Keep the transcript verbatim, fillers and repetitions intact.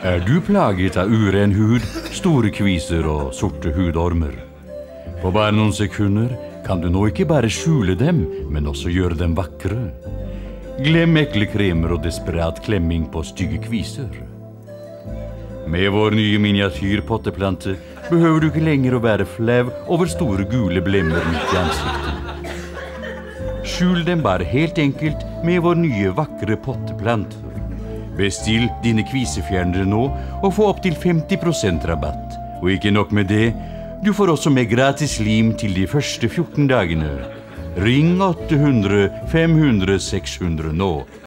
Er du plaget av uren hud, store kviser og sorte hudormer? På bare noen sekunder kan du nå ikke bare skjule dem, men også gjøre dem vakre. Glem ekle kremer og desperat klemming på stygge kviser. Med vår nye miniatyrpotteplante behøver du ikke lenger å være flau over store gule blemmer midt i ansiktet. Skjul dem bare helt enkelt med vår nye vakre potteplanter. Bestill dine kvisefjernere nå og få opp til femti prosent rabatt. Og ikke nok med det, du får også med gratis lim til de første fjorten dagene. Ring åtte hundre fem hundre seks hundre nå.